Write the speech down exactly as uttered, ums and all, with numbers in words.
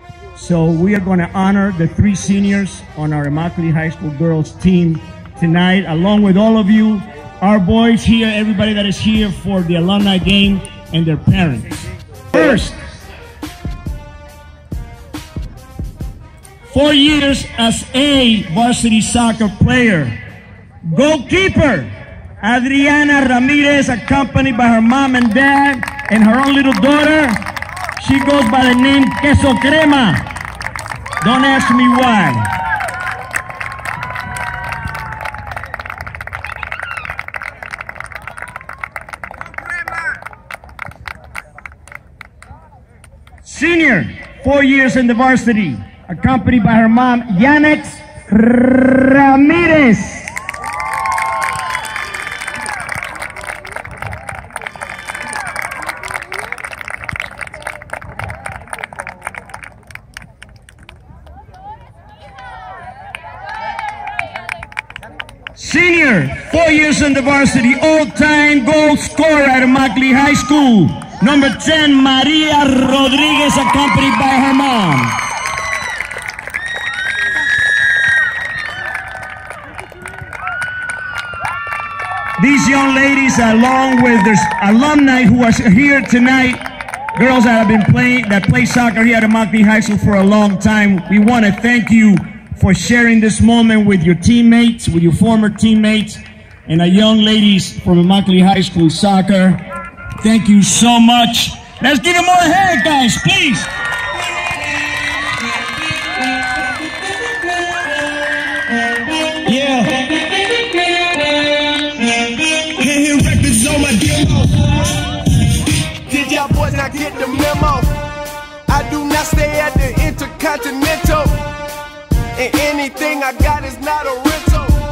So we are going to honor the three seniors on our Immokalee High School girls team tonight, along with all of you, our boys here, everybody that is here for the alumni game, and their parents. First, four years as a varsity soccer player. Goalkeeper, Adriana Ramirez, accompanied by her mom and dad and her own little daughter. She goes by the name Queso Crema. Don't ask me why. Senior, four years in the varsity, accompanied by her mom, Yanex Ramirez. Senior, four years in the varsity, all-time goal scorer at Immokalee High School. Number ten, Maria Rodriguez, accompanied by her mom. These young ladies, along with their alumni who are here tonight, girls that have been playing, that play soccer here at Immokalee High School for a long time, we want to thank you for sharing this moment with your teammates, with your former teammates, and the young ladies from Immokalee High School soccer. Thank you so much. Let's give them more hand, guys, please. Yeah. Can't hear records on my demo. Did y'all boys not get the memo? I do not stay at the Intercontinental. And anything I got is not a rental.